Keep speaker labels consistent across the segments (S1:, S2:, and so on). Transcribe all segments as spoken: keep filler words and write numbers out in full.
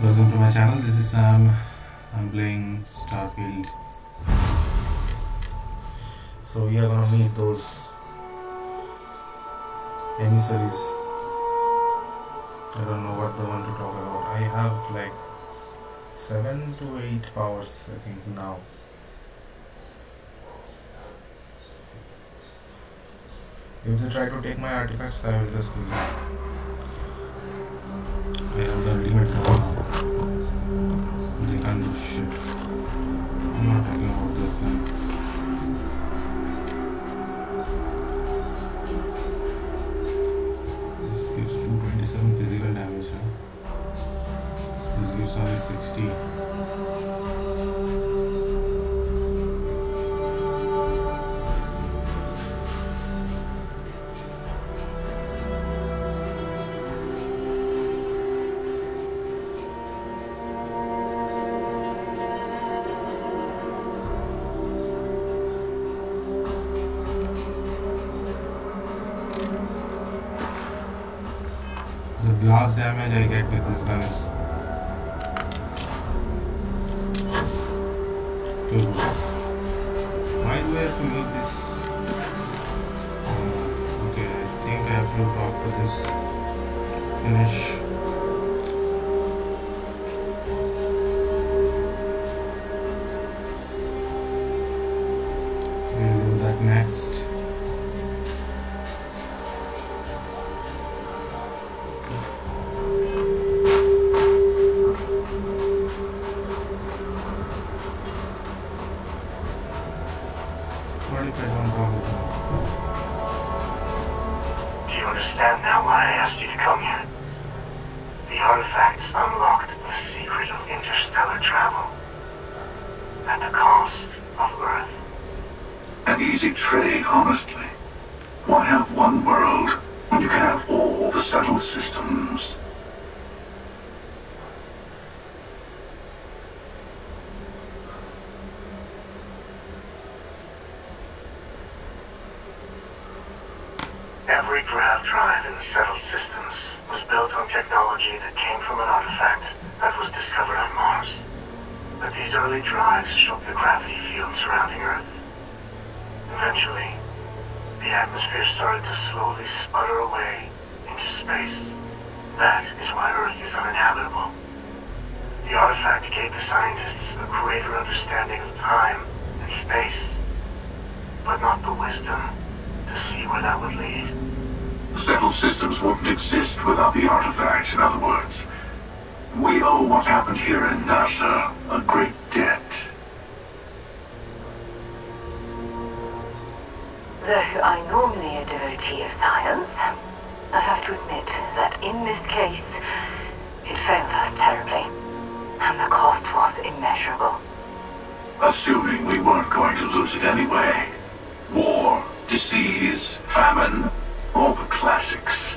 S1: Welcome to my channel. This is Sam. I'm playing Starfield. So we are gonna meet those emissaries. I don't know what the one to talk about. I have like seven to eight powers, I think now. If they try to take my artifacts, I will just do that. I have the ultimate power now. They can't do shit. I'm not talking about this gun. This gives two twenty-seven physical damage. Huh? This gives only sixty. The blast damage I get with this gun is too good. Why do I have to meet this? Uh, okay, I think I have to talk to this to finish. We'll do that next. What if I don't go with them?
S2: Do you understand now why I asked you to come here? The artifacts unlocked the secret of interstellar travel. At the cost of Earth.
S3: An easy trade, honestly. Why have one world when you can have all the settled systems?
S2: Every grav drive in the settled systems was built on technology that came from an artifact that was discovered on Mars. But these early drives shook the gravity field surrounding Earth. Eventually, the atmosphere started to slowly sputter away into space. That is why Earth is uninhabitable. The artifact gave the scientists a greater understanding of time and space, but not the wisdom to see where that would lead.
S3: Settled systems wouldn't exist without the artifacts, in other words. We owe what happened here in NASA a great debt.
S4: Though I'm normally a devotee of science, I have to admit that in this case, it failed us terribly, and the cost was immeasurable.
S3: Assuming we weren't going to lose it anyway. War, disease, famine, all the classics.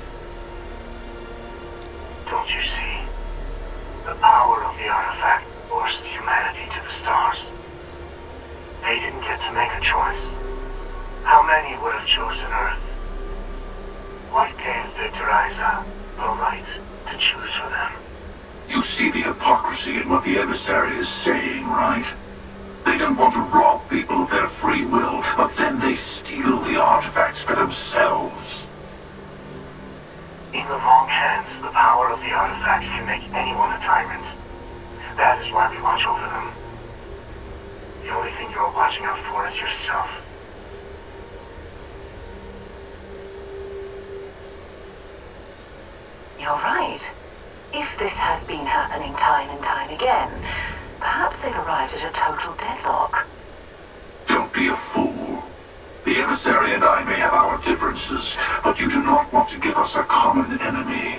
S2: Don't you see? The power of the artifact forced humanity to the stars. They didn't get to make a choice. How many would have chosen Earth? What gave Victor Isa the right to choose for them?
S3: You see the hypocrisy in what the emissary is saying, right? They don't want to rob people of their free will, but then they steal the artifacts for themselves.
S2: In the wrong hands, the power of the artifacts can make anyone a tyrant. That is why we watch over them. The only thing you're watching out for is yourself.
S4: You're right. If this has been happening time and time again, perhaps they've arrived at a total deadlock.
S3: Don't be a fool. The emissary and I may have our differences, but you do not want to give us a common enemy.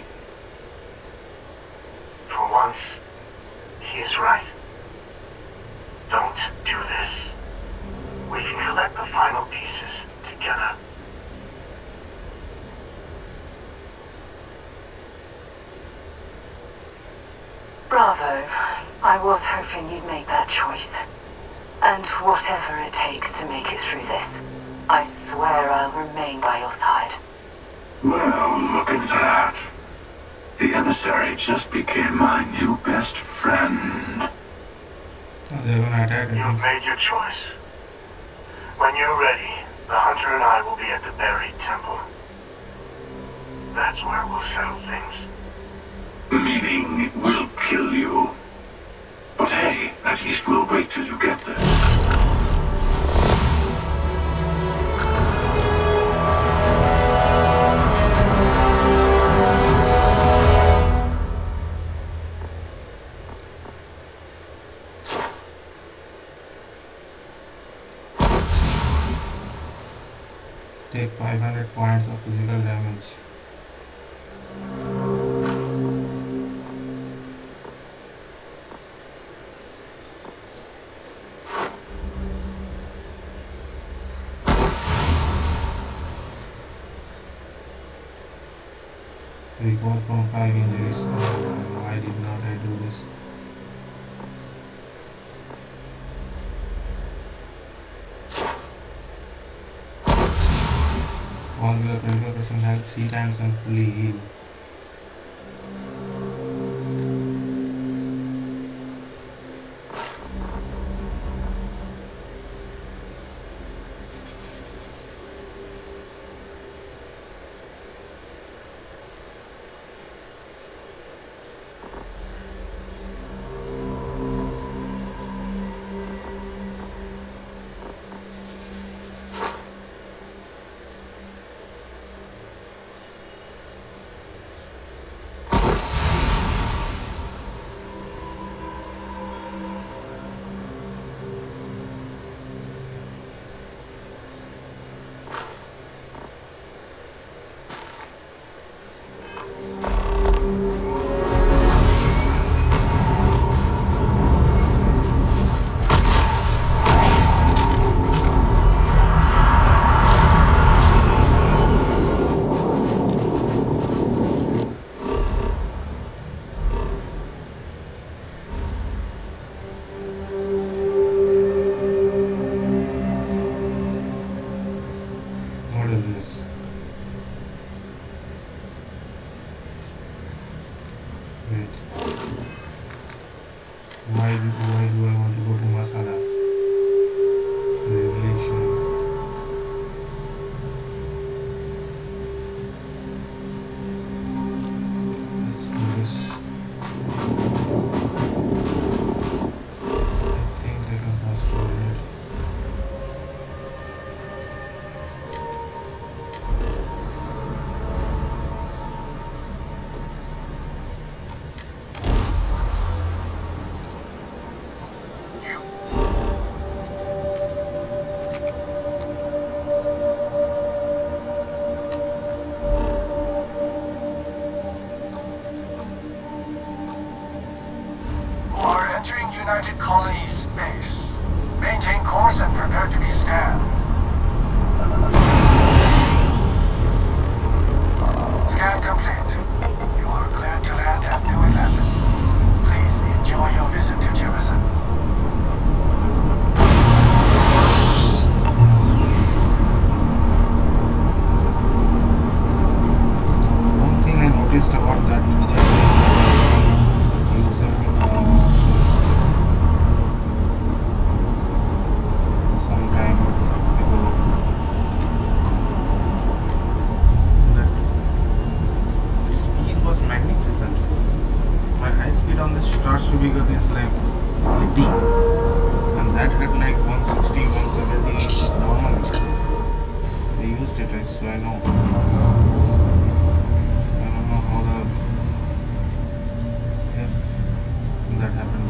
S2: For once, he is right. Don't do this. We can collect the final pieces together.
S4: Bravo. I was hoping you'd make that choice. And whatever it takes to make it through this, I swear I'll remain by your side.
S3: Well, look at that. The emissary just became my new best friend.
S1: Oh, they're gonna attack me.
S2: You've made your choice. When you're ready, the Hunter and I will be at the buried temple. That's where we'll settle things.
S3: Meaning we'll kill you. But hey, at least we'll wait till you get there.
S1: Take five hundred points of physical damage. Recover from five injuries. Oh, why did not I do this? One with a twenty-five percent health, three times and fully heal. Why do, why do I want to go to Masada? Revelation. Let's do this. I think I can fast forward.
S5: United Colonies space. Maintain course and prepare to be scanned. Scan complete. You are cleared to land at New Atlantis. Please enjoy your visit to Jefferson.
S1: One thing I noticed about that other user uh, some time ago that its speed was magnificent. My high speed on this starts to be good is like D, and that had like one sixty, one seventy normally. They used it, so I know. I don't know how the if that happened.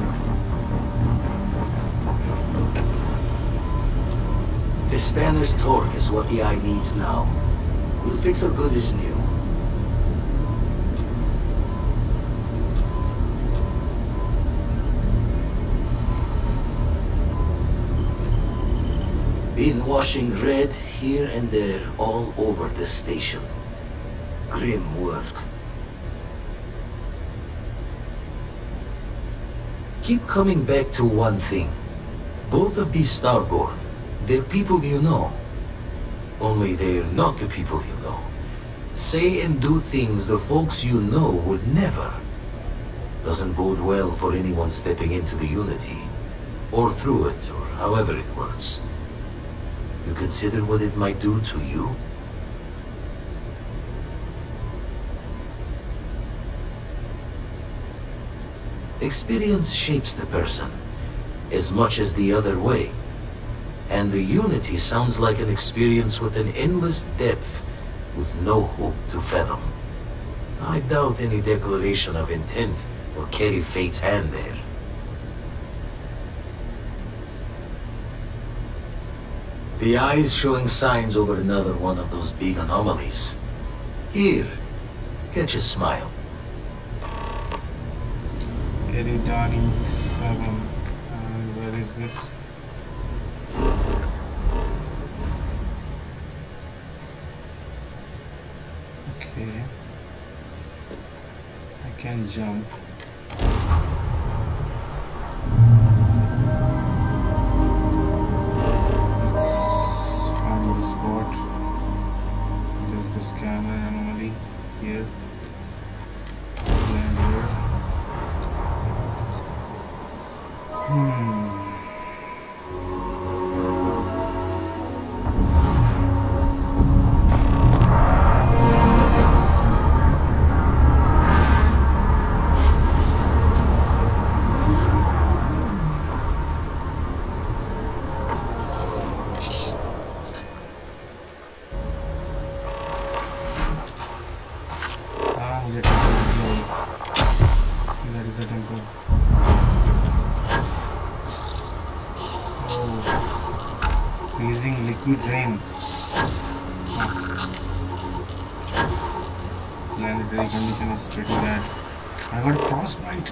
S6: The spanner's torque is what the eye needs now. We'll fix her good as new. Been washing red here and there all over the station. Grim work. Keep coming back to one thing. Both of these Starborn, they're people you know. Only they're not the people you know. Say and do things the folks you know would never. Doesn't bode well for anyone stepping into the Unity. Or through it, or however it works. You consider what it might do to you? Experience shapes the person, as much as the other way. And the Unity sounds like an experience with an endless depth, with no hope to fathom. I doubt any declaration of intent will carry fate's hand there. The eye's showing signs over another one of those big anomalies. Here, catch a smile.
S1: Eridani seven. And where is this? Okay. I can jump. Let's find the spot. There's the scanner anomaly here. Land here. Hmm. Liquid rain. Planetary condition is pretty bad. I got frostbite.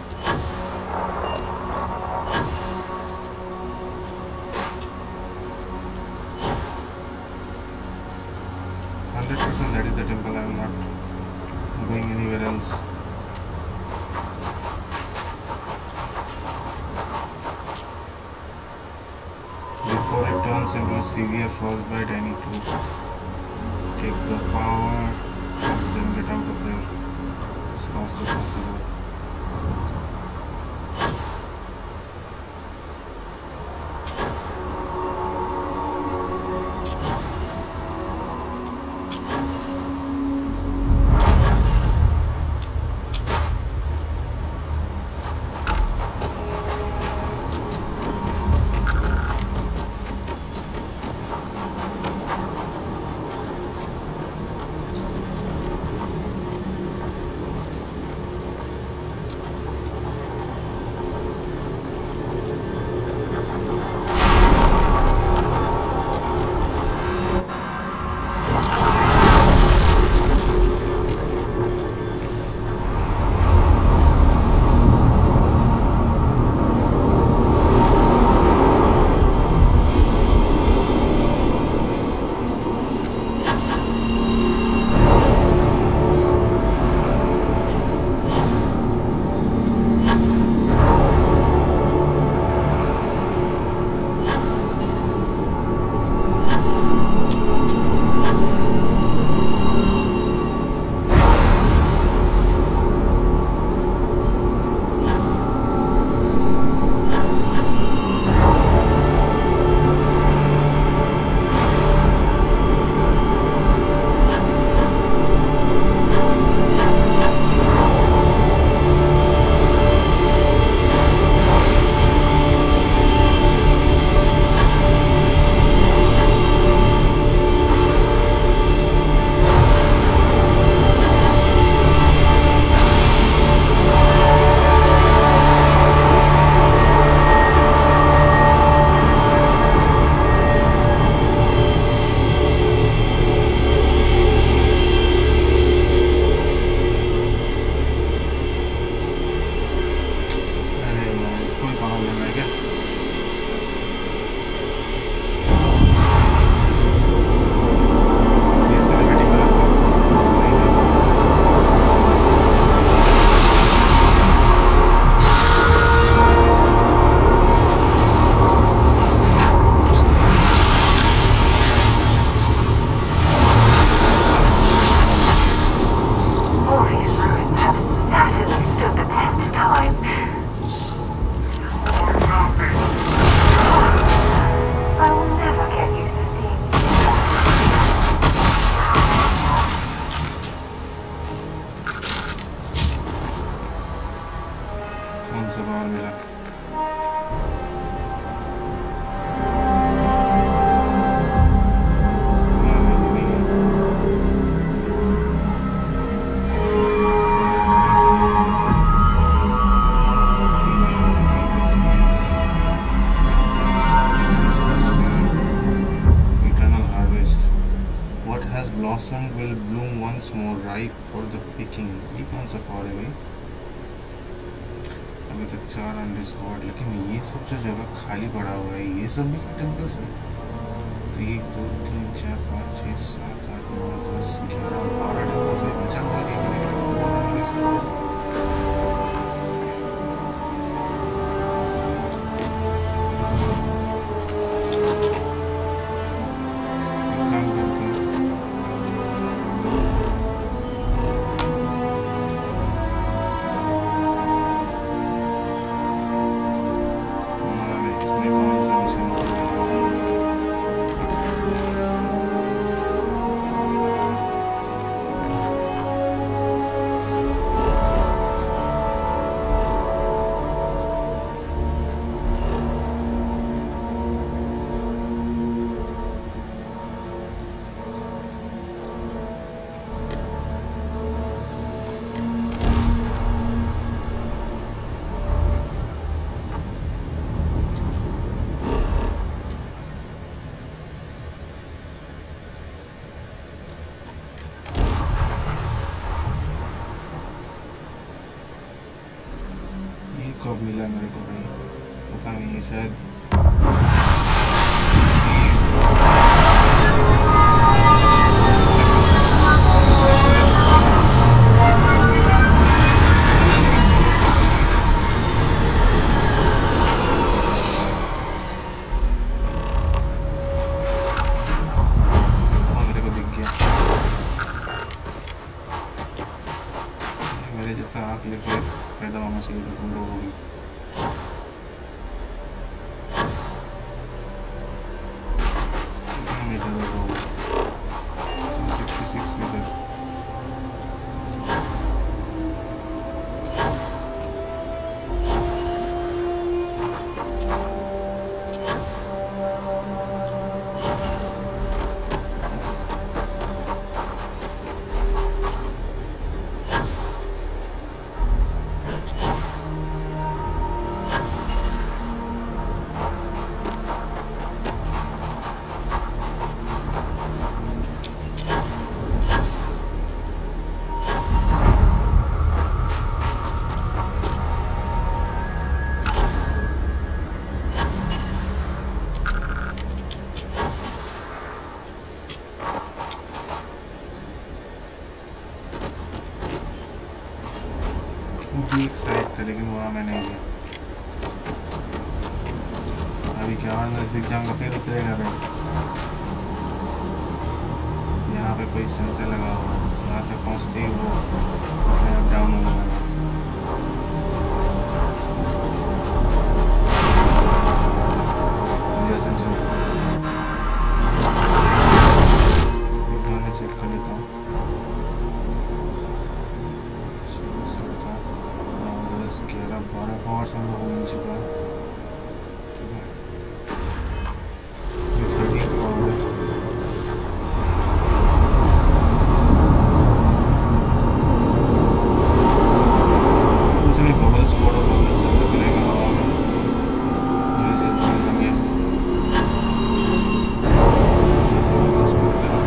S1: Hundred percent that is the temple. I am not going anywhere else. Before it turns into a severe frostbite, I need to take the power and then get out of there as fast as possible. कौन सा बार मिला? Blossom will bloom once more, ripe for the picking. ये कौन सा fall है भाई? अभी तक चार अनडिस्कवर्ड, लेकिन ये सब जो जगह खाली पड़ा हुआ है ये सब भी क्या टेम्पल्स है? तो एक दो तीन चार पाँच छः सात आठ नौ दस ग्यारह बारह टेम्पल्स है। बचा हुआ है मैंने कहा फोर अनडिस्कवर्ड। कब मिला मेरे को भाई पता नहीं है, शायद मेरे को दिख गया। मेरे जैसा आँख लेके पैदा होना चाहिए था तुम लोगों की। एक साइड था लेकिन वहाँ मैं नहीं गया। अभी क्या और नज़दीक जाऊँगा फिर उतरेगा भाई। यहाँ पे कोई सेंसर लगा हुआ है, यहाँ पे पहुँचते ही वो डाउन होने वाला। चेक कर लेता हूँ। ग्यारह बारह पावर्स हम लोगों मिल चुका है। ठीक है, ये थर्टी पावर है। उसमें बबल्स बड़ा बबल्स जैसे बनेगा हवा में जैसे चल गया बबल्स बनते हैं।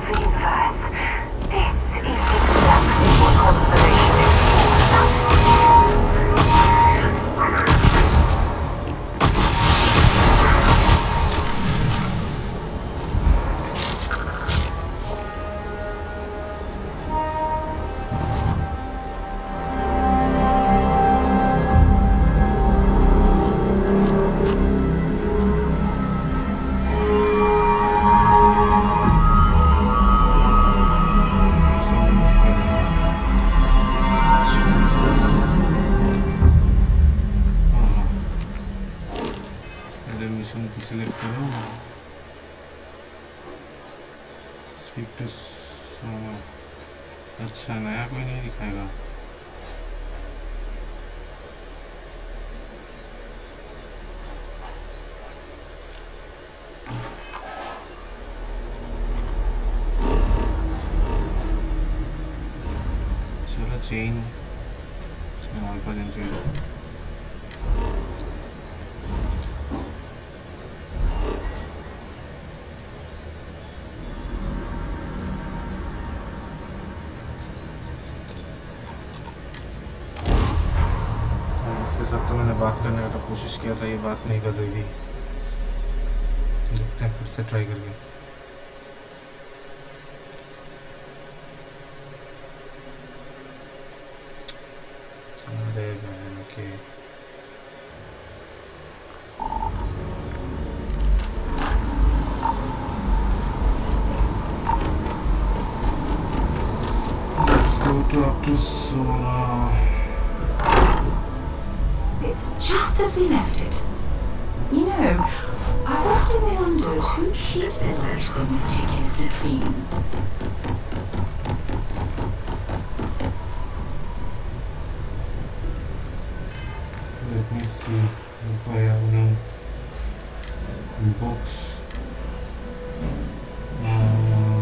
S4: of the universe. This is exactly what conservation is for.
S1: select करो स्पीक टू अच्छा नया कोई नहीं दिखाएगा चलो चेन अल्फा जन चेन बात करने का तो कोशिश किया था ये बात नहीं कर रही थी देखते हैं फिर से ट्राई करके अरे man okay Let's go to up to Solar.
S7: It's just as we left it. You know, I've often wondered who keeps the lodge so meticulously clean.
S1: Let me see if I have any books. Uh,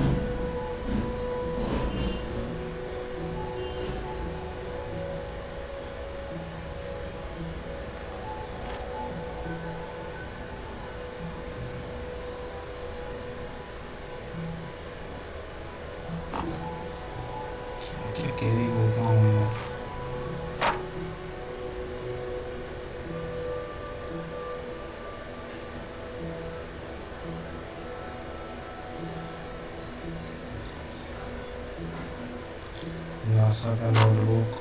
S1: क्या carry करता हूँ मैं NASA का notebook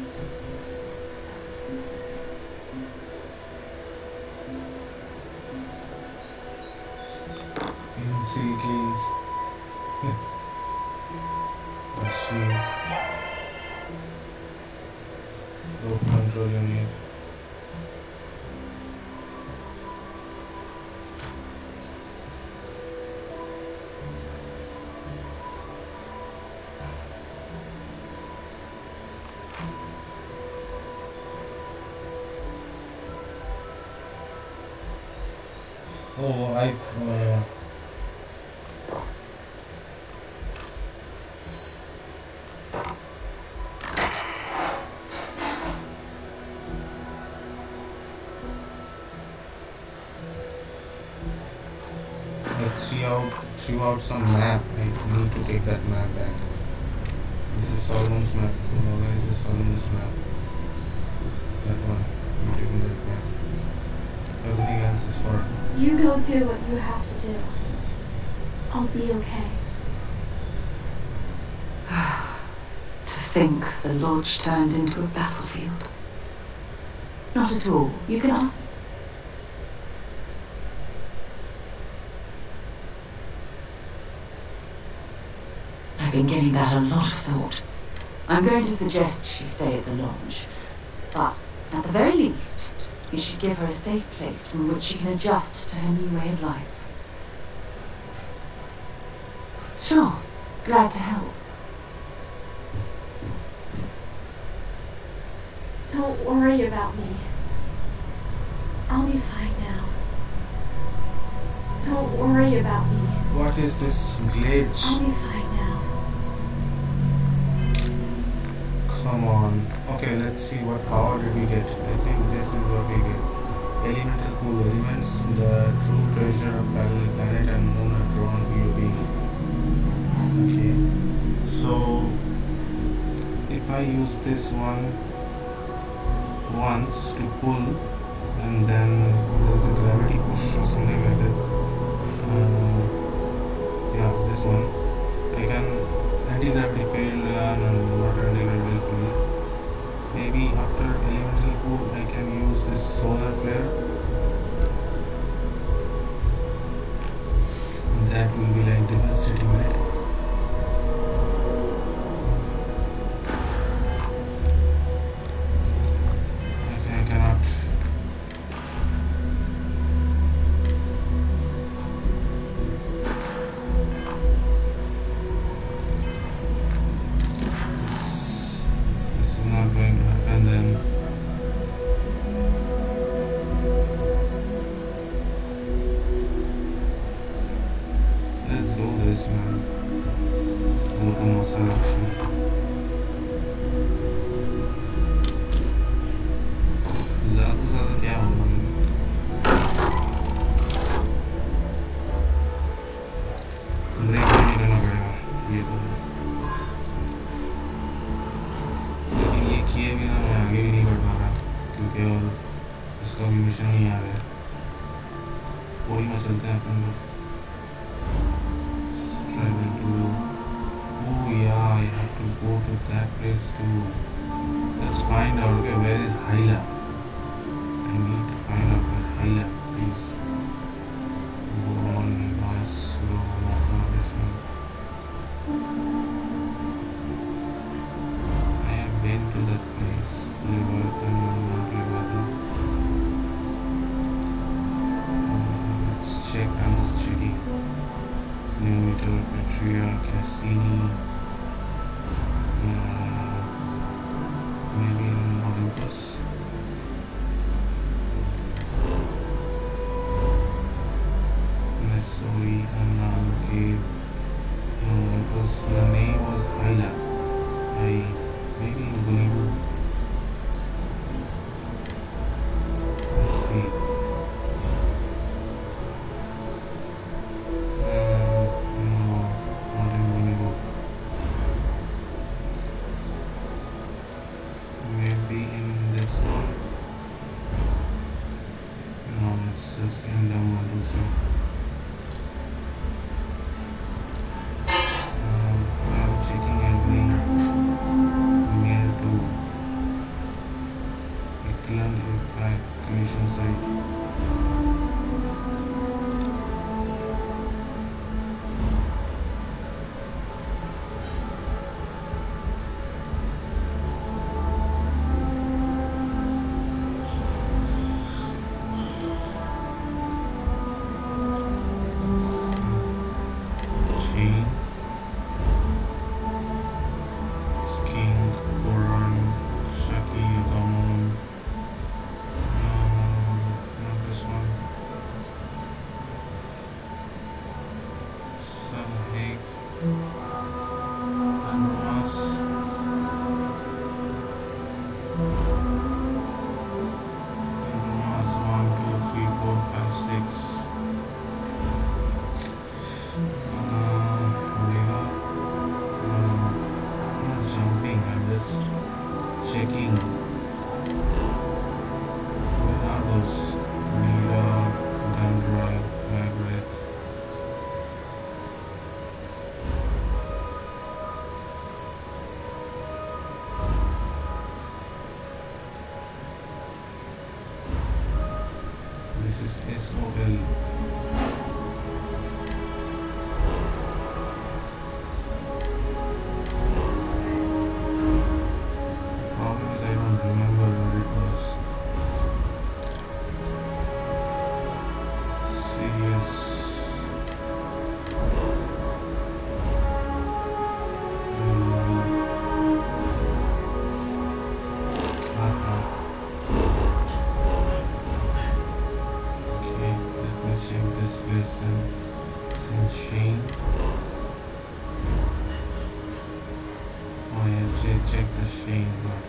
S1: pencil case rope control unit oh I've uh, threw out, threw out some map. I need to take that map back. This is Solomon's map. No, where is the Solomon's map? That one. I'm taking that map. Everything else is for...
S8: You go do what you have to do. I'll be okay.
S7: To think the lodge turned into a battlefield. Not at all. You can ask... I've been giving that a lot of thought. I'm going to suggest she stay at the lodge. But, at the very least, you should give her a safe place from which she can adjust to her new way of life. Sure. Glad to help.
S8: Don't worry about me. I'll be fine now. Don't worry about me.
S1: What is this glitch?
S8: I'll be fine now.
S1: Come on. Okay, let's see what power did we get. I think this is what we get. Elemental pool elements, the true treasure of planet and moon are drawn V O B. I use this one once to pull, and then there's a gravity push or something like that. Uh, yeah, this one. I can anti-gravity field and not anti-gravity field. Maybe after elemental pool I can use this solar flare. That will be like devastating, right? Okay, I cannot. This, this is not going to happen then. Let's do this, man. Go to muscle action. ज़्यादा से ज़्यादा क्या होगा? Break नहीं करना पड़ेगा ये तो, लेकिन ये किए बिना मैं आगे भी नहीं बढ़ पा रहा क्योंकि और इसका भी मिशन नहीं आ रहा है। कोई ना चलते हैं अपन लोग। Travel to, oh yeah, I have to go to that place too. Let's find out. Okay, where is Hyla? I need to find out where Hyla is. Go on, boss. Go on this one. I have been to that place. Leviathan or not Leviathan. Uh, let's check. I'm just checking. Neometer, Petria, Cassini. Uh, maybe in Olympus. Mesoi, Anam, Cave. No, it was, the name was Hyla. I, maybe in Guibu. Let's see. Evacuation site. Chain. Skiing, Boran, Shaki, Gamon. Checking. Where are those? Mira, Dandra, Margaret. This is S O L. Remember what it was. Serious. Mm. Uh-huh. Okay, let me check this place then. It's in Shane. Oh yeah, check, check the Shane part.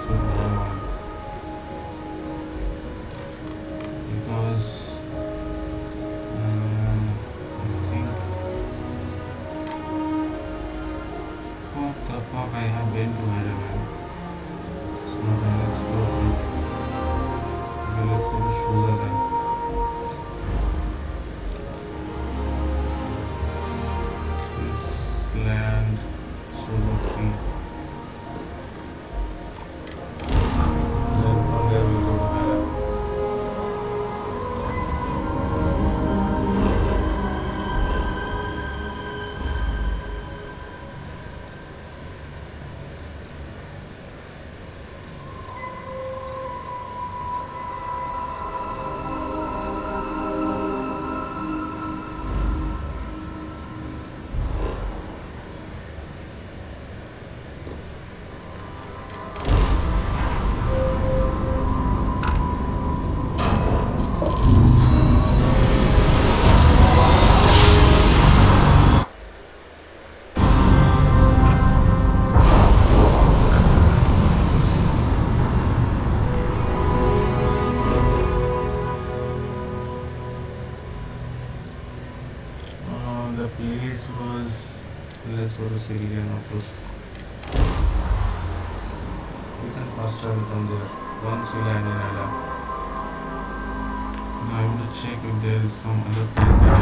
S1: go to another one. Because uh, I think what the fuck I have been to Hyderabad. It's not an explore route. Okay, let's go to Shuza then. Let's land Solo three. Then from there we go to Hyderabad. The place was, let's go to Syria now first. You can fast travel from there once you land in Ella. Now I want to check if there is some other place that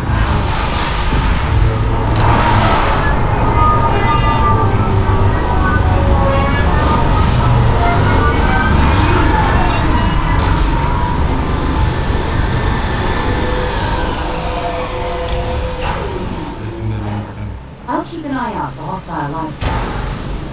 S7: I'll keep an eye out for hostile life forms.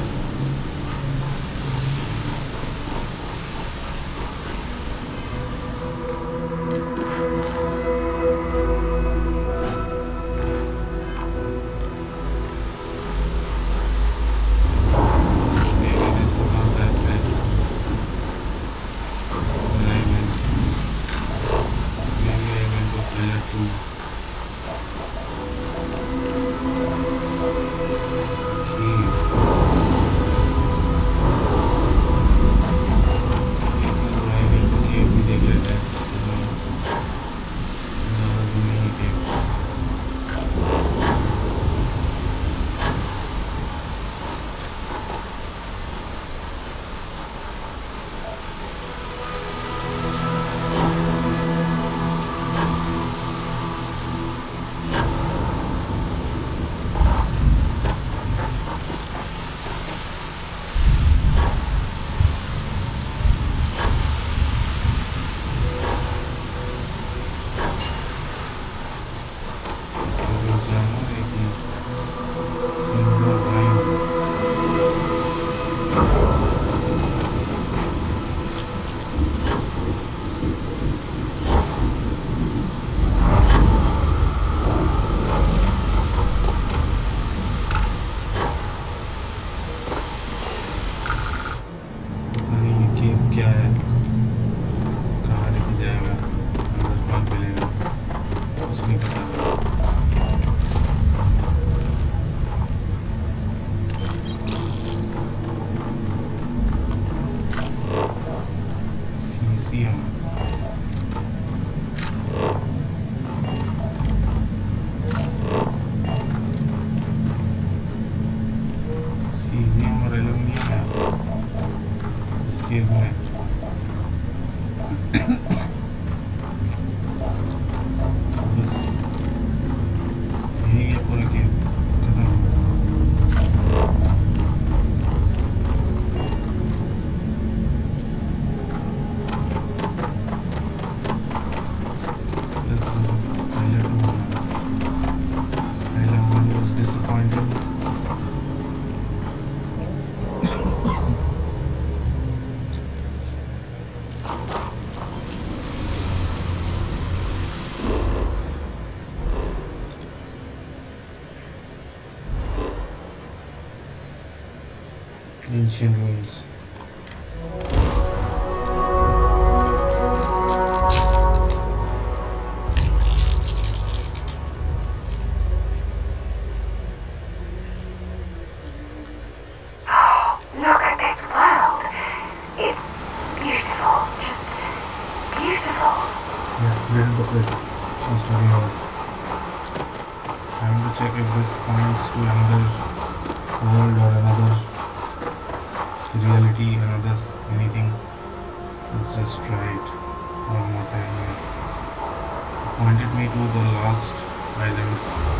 S1: ancient ruins.
S4: Look at this world.
S1: the story out. Trying to check if this points to another world or another reality, another anything. Let's just try it one more time here. It pointed me to the last island.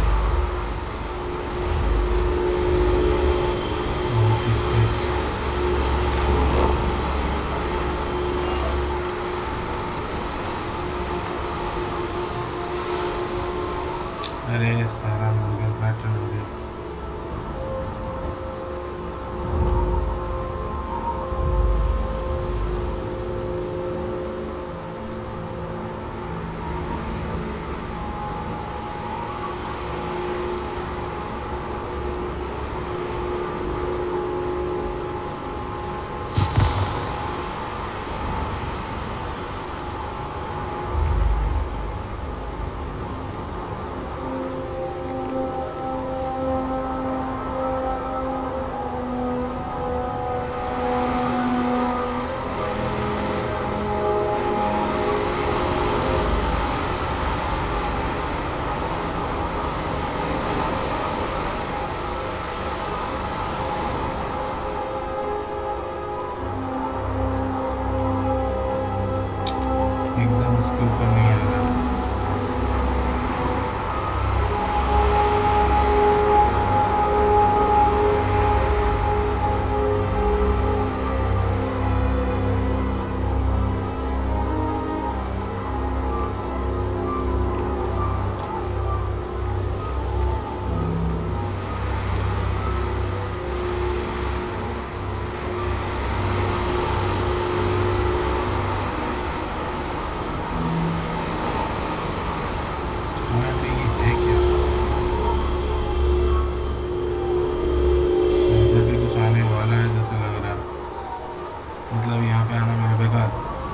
S1: What is this? अरे सारा मुर्गा pattern हो गया. एकदम उसके ऊपर नहीं आ रहा. मतलब यहाँ पे आना मेरा बेकार.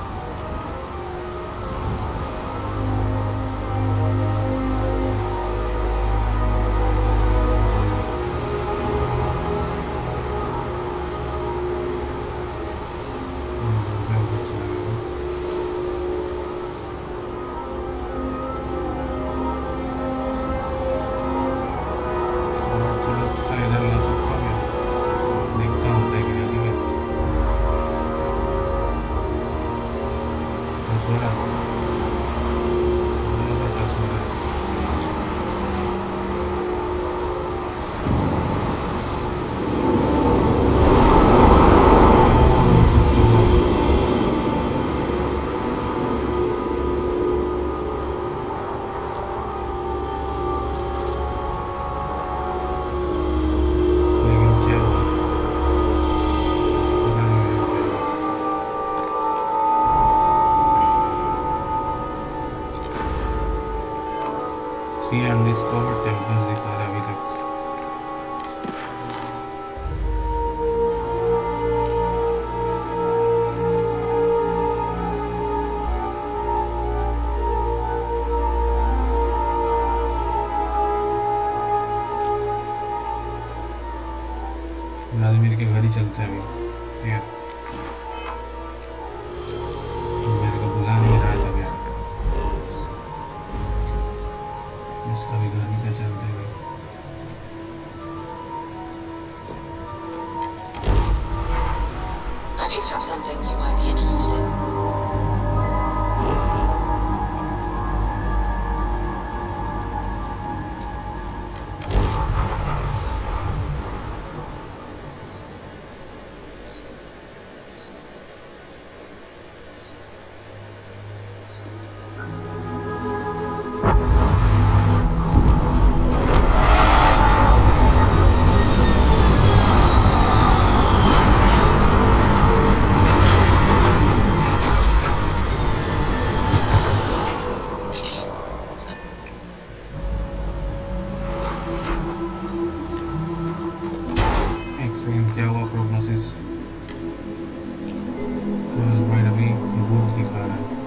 S1: Three undiscovered temples दिखा रहा है अभी तक. व्लादिमीर के घर ही चलते हैं अभी. यार मेरे को बुला नहीं रहा था यार. इसका भी घर निकल चलते हैं.
S9: I picked up something you might be interested in.
S1: Second क्या हुआ प्रोग्नोसिस. फर्स्ट बाइट अभी गुड दिखा रहा है.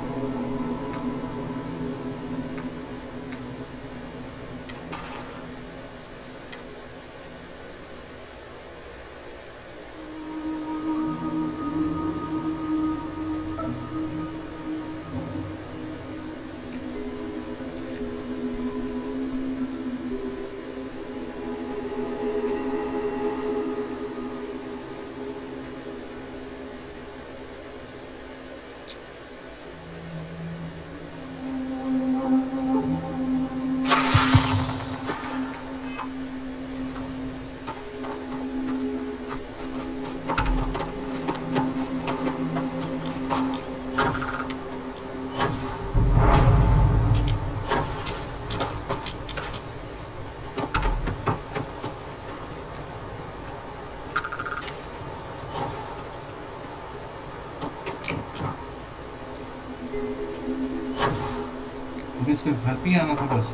S1: अभी इसके घर पे ही आना था बस।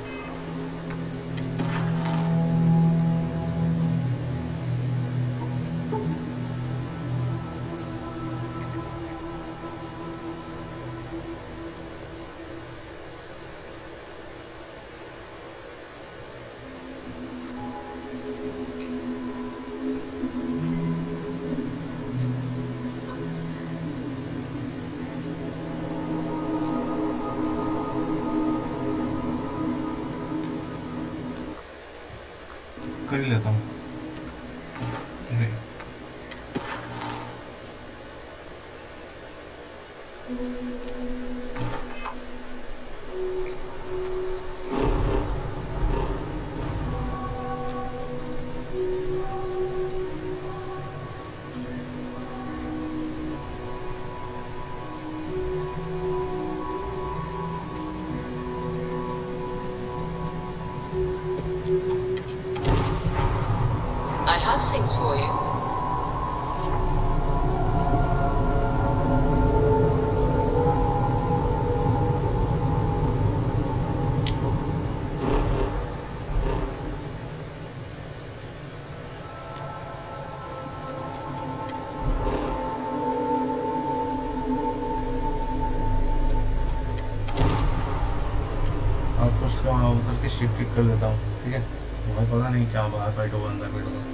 S1: कर ही लेता हूँ। अरे
S9: I have things for you.
S1: आप उसका वहाँ उतर के शिफ्ट कर लेता हूँ, ठीक है? बहुत पता नहीं क्या बाहर फाइट होगा अंदर फाइट होगा।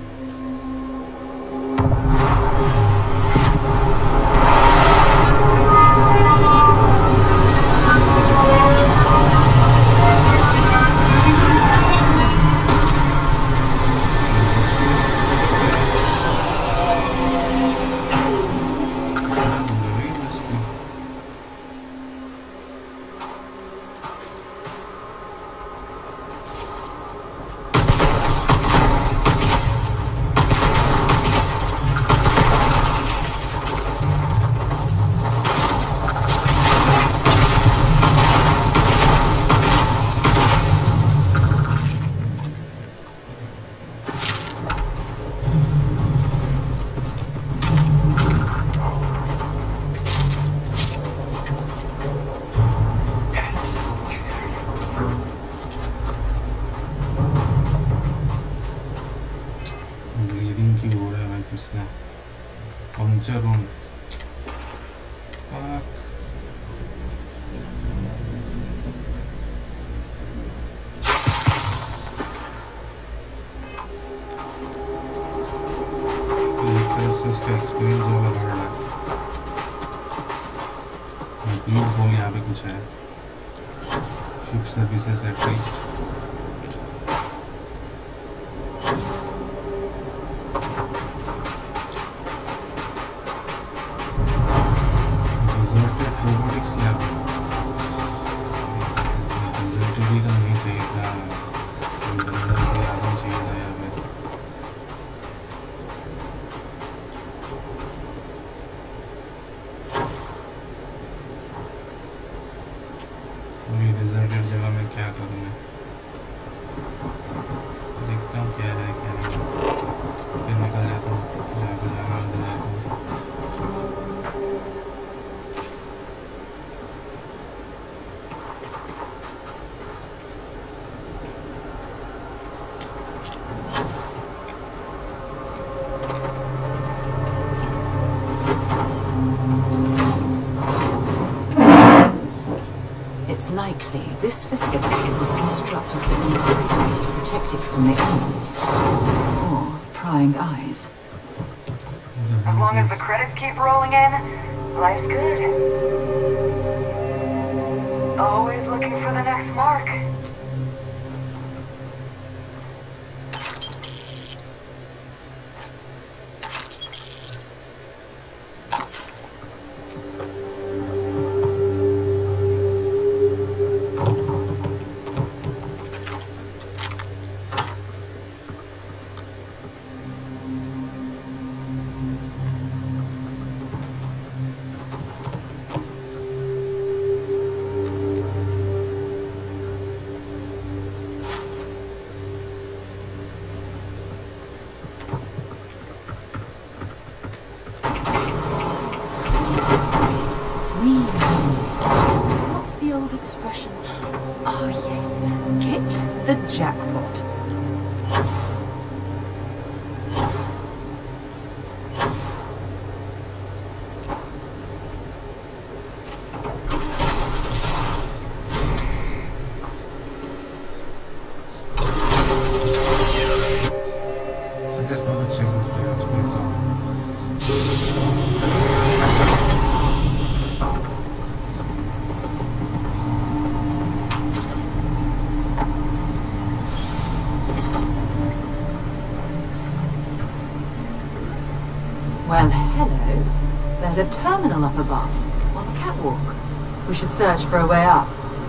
S1: पंचर रूम उसका एक्सपीरियंस वाला बढ़ रहा है। प्लीज बोल यहाँ पे कुछ है। शिप सर्विसेज एटलीस्ट डिजर्टेड जगह में क्या करूँ मैं? देखता हूँ क्या है क्या नहीं, फिर निकल जाता हूँ जहाँ पर जाना उधर जाता हूँ।
S7: It's likely this facility was constructed with an equator to protect it from the elements or prying eyes.
S4: As long as the credits keep rolling in, life's good. Always looking for the next mark.
S7: the old expression? Oh yes, get the jackpot.
S1: I just want to check this place, place out.
S7: Well, hello. There's a terminal up above, on the catwalk. We should search for a way up.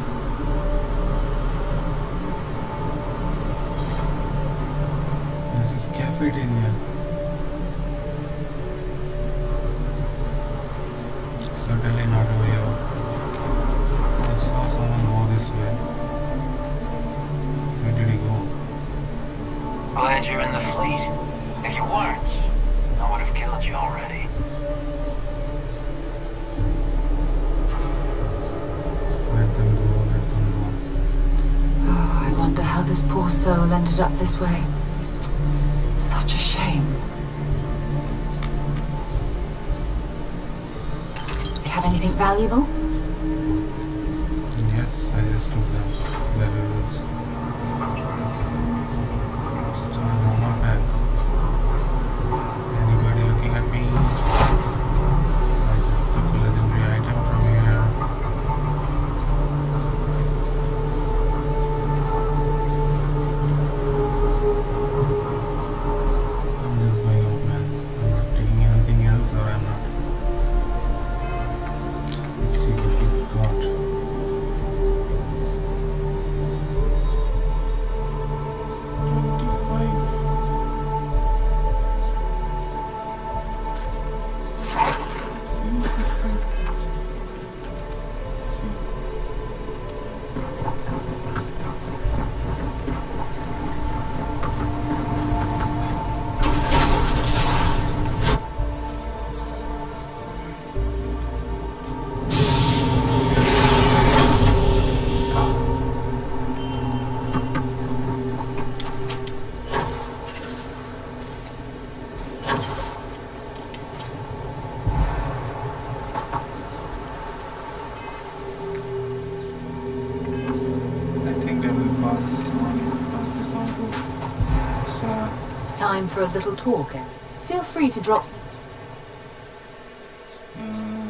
S1: This is cafeteria. Certainly not a way out. I saw someone go this way. Where did he go?
S5: Glad you're in the fleet. If you weren't, I would have killed you already.
S1: Let them go, let them go.
S7: Oh, I wonder how this poor soul ended up this way. Such a shame. You have anything valuable?
S1: Yes, I just took them. Valuables. Still on my back. Anybody looking at me? I just took a legendary item from here. I'm just going out, man. I'm not taking anything else, or I'm not. Let's see what we got. twenty-five. Let's see what's this thing. Let's see. I think I will pass on, pass this on to Sarah.
S7: Time for a little talk, eh? Feel free to drop some...
S1: Uh,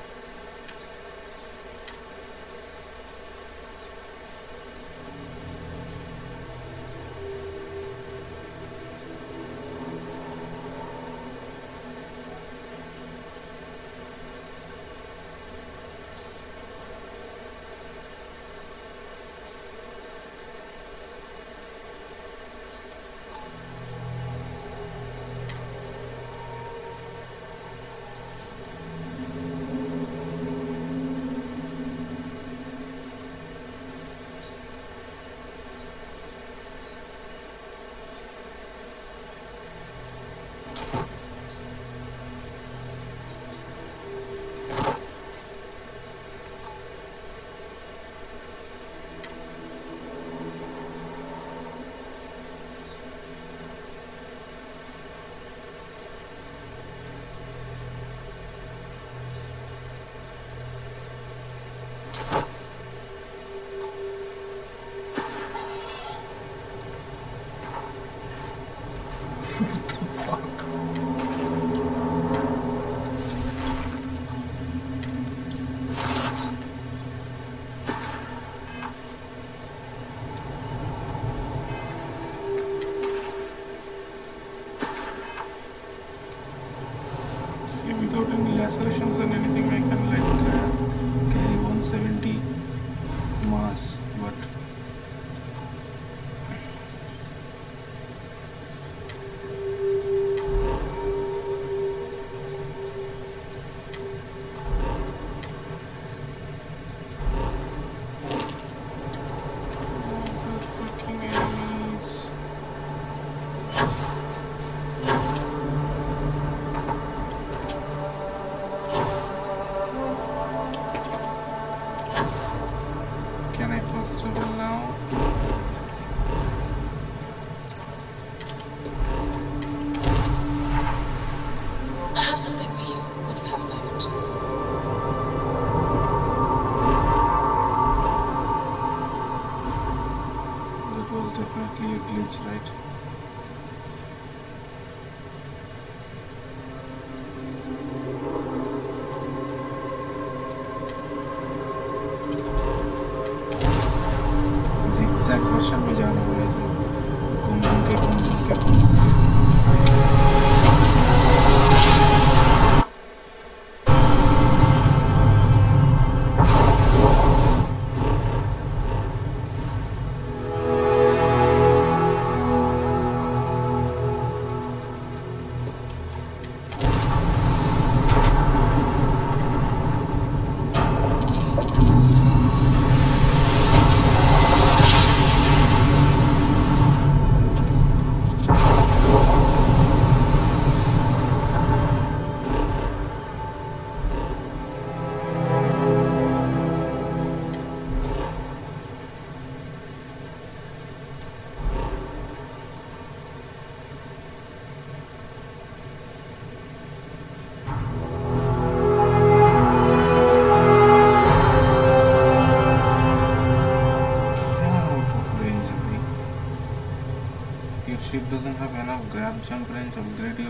S1: see, without any lacerations and anything, I can like uh, carry one seventy mass, but fucking enemies.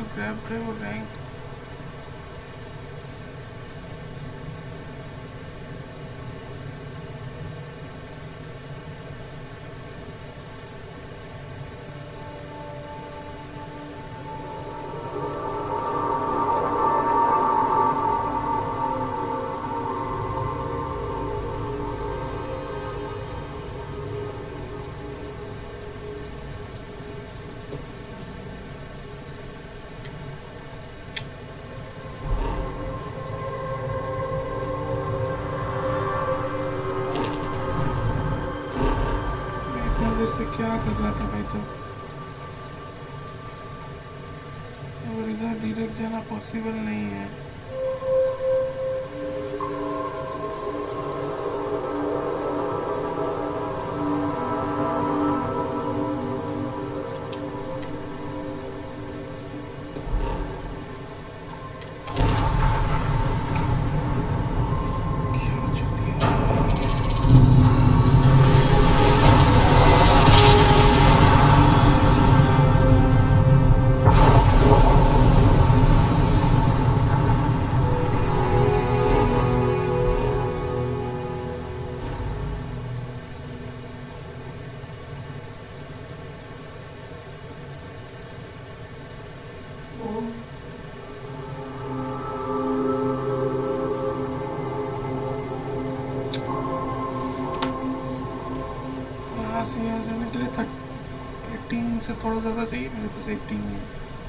S1: grab driver rank. से क्या कर रहा था भाई? तो और इधर direct जाना पॉसिबल नहीं है। थोड़ा ज़्यादा चाहिए, मेरे पास एटीन है।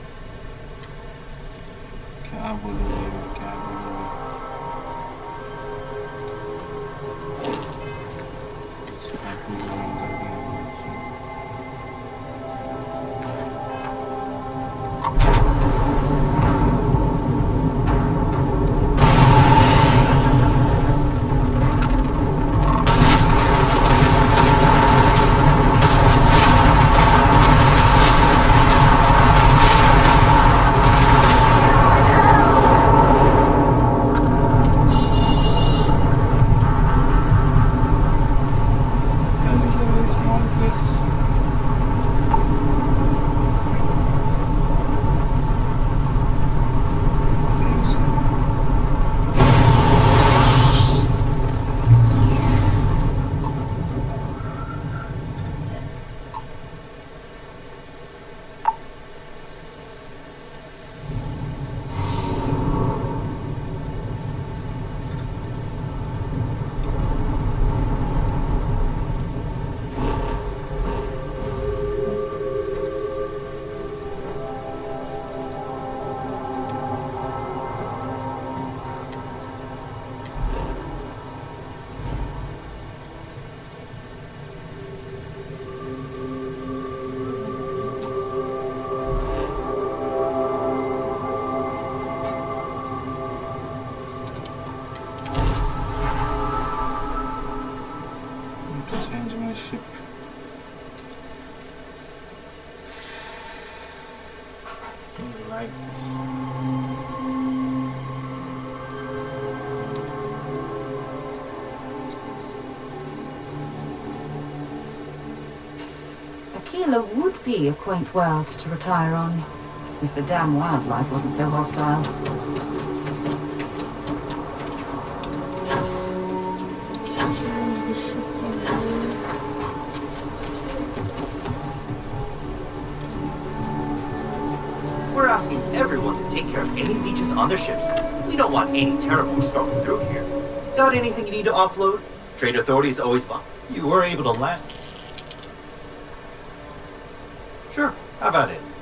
S1: क्या बोलूँ मैं, क्या बोलूँ
S7: Aquila would be a quaint world to retire on, if the damn wildlife wasn't so hostile.
S10: We're asking everyone to take care of any leeches on their ships. We don't want any terrible stalking through here. Got anything you need to offload? Trade authorities always bump. You were able to land. Sure, how about it?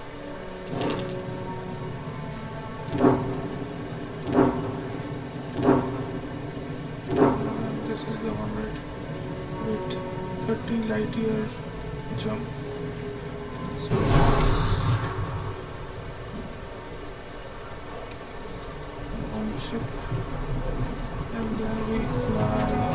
S1: This is the one, right? Wait, thirty light year jump. So one ship, and then we fly.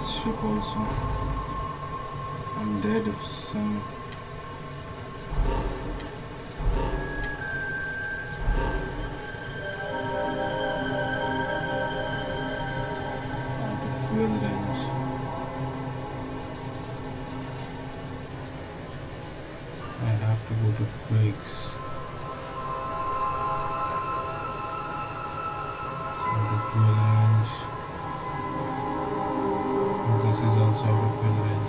S1: this ship also. I'm dead if some... out of fuel range. I have to go to Quakes. So out of fuel range. This is also out of fuel range.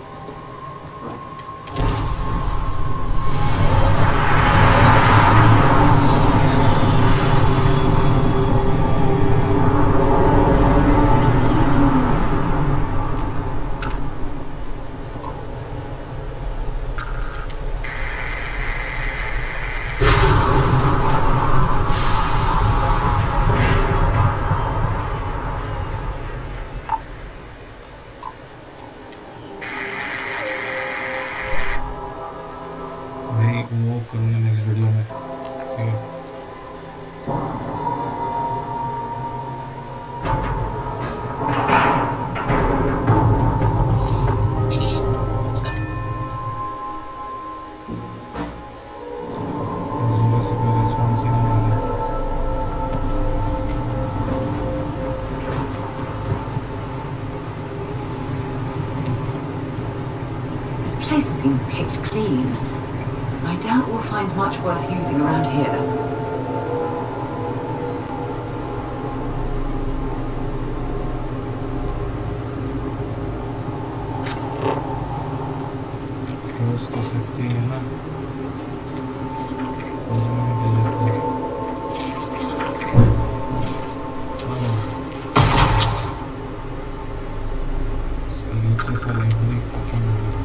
S1: वो करूँगा next video में, ठीक है। Zero से कोई response ही नहीं आ रहा।
S7: This place has been picked clean. I doubt we'll find much worth using around here.
S1: Close to सकती है ना? नीचे से लेवल खत्म हो गया।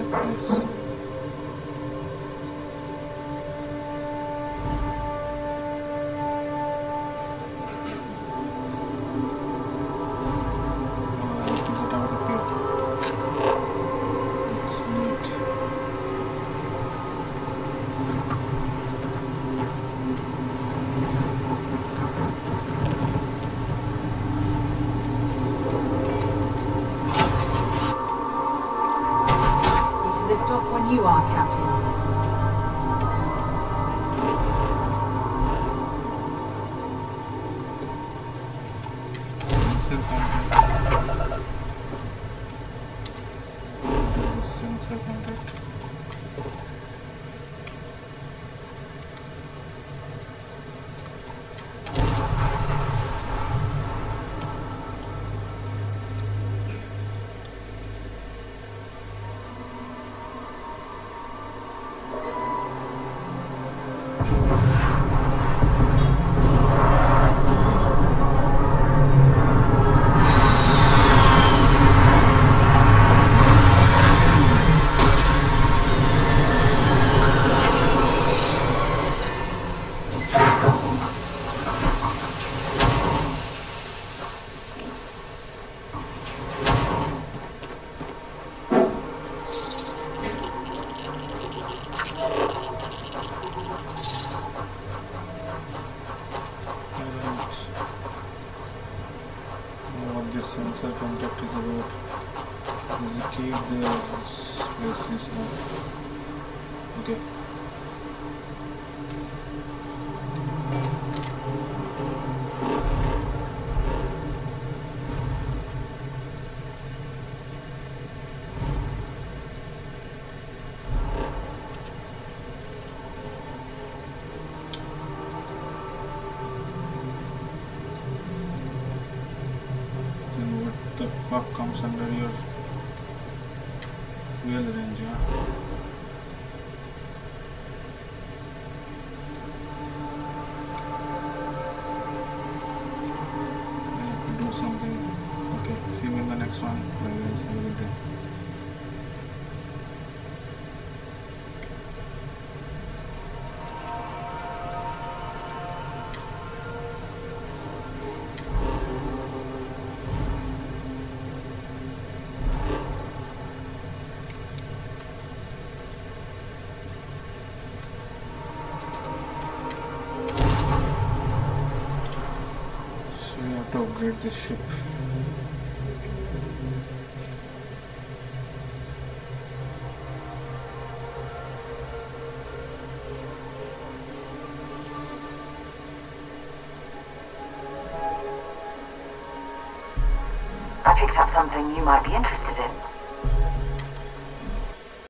S1: Yes.
S7: You are, Captain.
S1: Sensor contact. Sensor contact. Sensor contact is about. There's a cave there. This place is not. Okay. The fuck comes under your fuel range, yeah? I have to do something. Okay, see you in the next one. Bye guys, have a good day. To upgrade this ship.
S4: I picked up something you might be interested in.